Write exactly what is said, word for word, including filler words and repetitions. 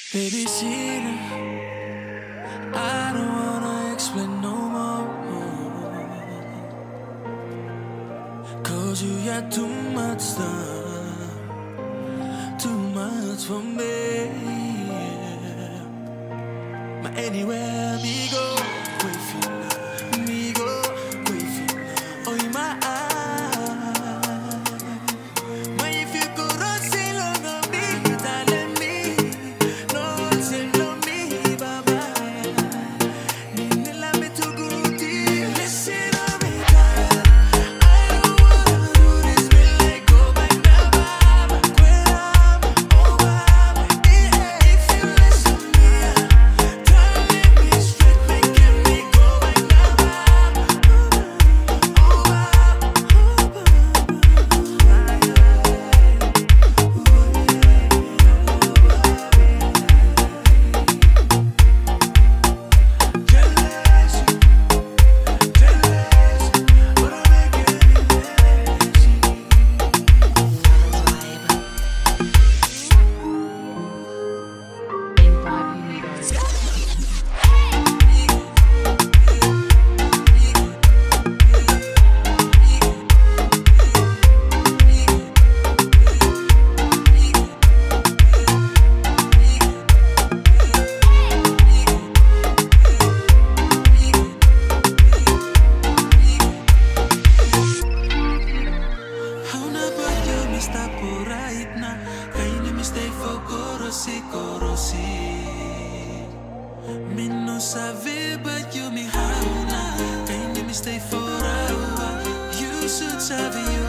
Baby, see, I don't wanna explain no more. Cause you got too much stuff, too much for me. But anywhere me go, wait for you, me go, wait for you. Oh, you my eye. But if you could run say long on me, darling me, no say no me, baba. Nini la me too good, listen to me, darling. I don't wanna do this, me like go back now, baba. Quit up, oh baba. If you listen to me, darling me straight, making me go back now, baba. Oh baba, oh baba. But you me how now? Can you me stay forever? You should have you.